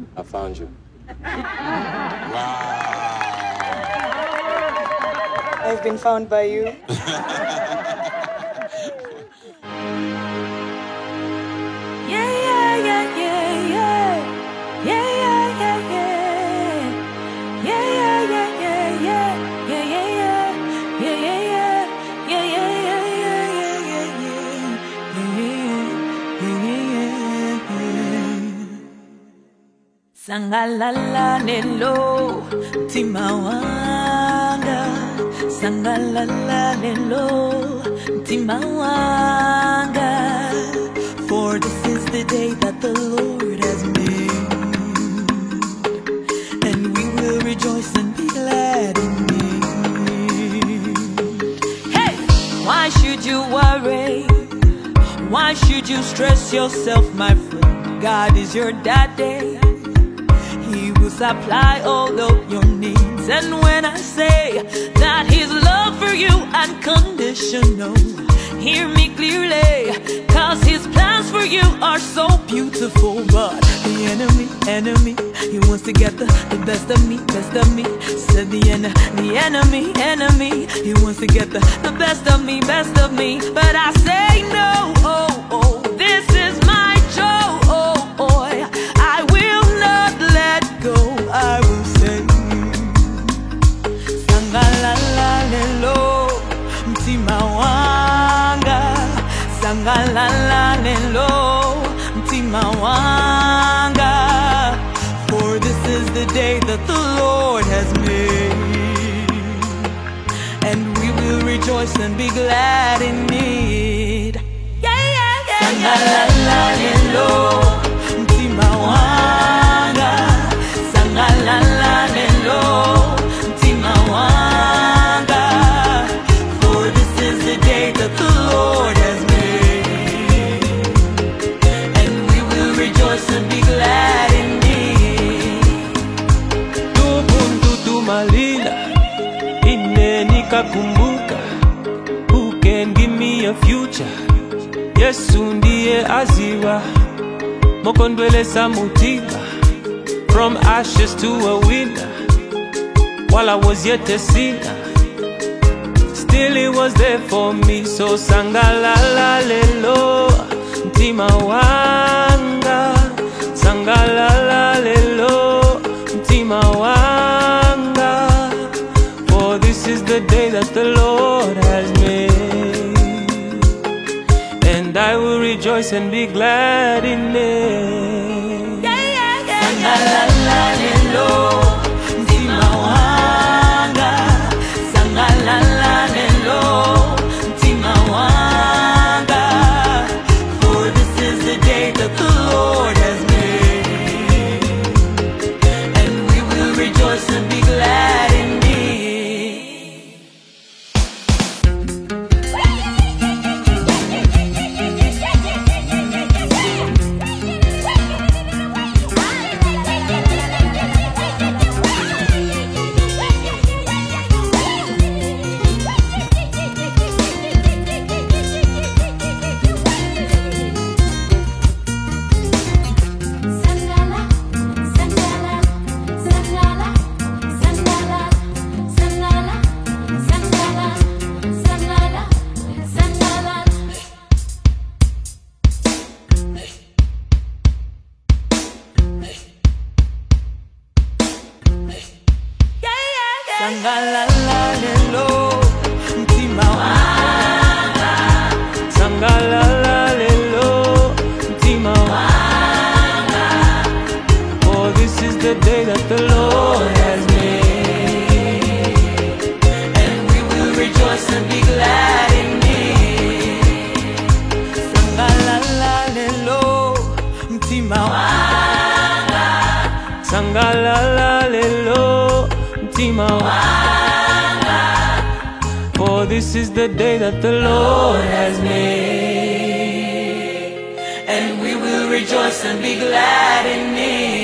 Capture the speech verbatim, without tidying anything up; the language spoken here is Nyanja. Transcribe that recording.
I found you. Wow. I've been found by you. Sangalala lelo timawanga, sangalala lelo timawanga. For this is the day that the Lord has made, and we will rejoice and be glad in it. Hey, why should you worry? Why should you stress yourself, my friend? God is your daddy. He will supply all of your needs. And when I say that His love for you unconditional, hear me clearly, cause His plans for you are so beautiful. But the enemy, enemy, he wants to get the, the best of me, best of me. Said the, en the enemy, enemy, he wants to get the, the best of me, best of me. But I say no, oh, oh, this is my joy. I will not let go, I will say sangalala lelo mtimawanga, sangalala lelo mtimawanga. For this is the day that the Lord has made, and we will rejoice and be glad in it. Yeah, yeah, yeah, sangalala lelo mtimawanga, sangalala lelo mtimawanga. For this is the day that the Lord has made, and we will rejoice and be glad in it. Tubundu tumalila ine nikakumbuka, who can give me a future? Yesu ndiye aziwa mokondwele samutima, from ashes to a winner. While I was yet a sinner, still He was there for me. So sangalala lelo mtimawanga, sangalala lelo mtimawanga. For this is the day that the Lord has made, and I will rejoice and be glad in it. Yeah, yeah, yeah, sangalala lelo mtimawanga, sangalala lelo mtimawanga. For this is the day that the Lord has made, and we will rejoice and be glad in it. Sangalala lelo mtimawanga, sangalala lelo mtimawanga. For this is the day that the Lord has made, and we will rejoice and be glad in it. Sangalala lelo mtimawanga, sangalala lelo mtimawanga. For this is the day that the Lord has made, and we will rejoice and be glad in it.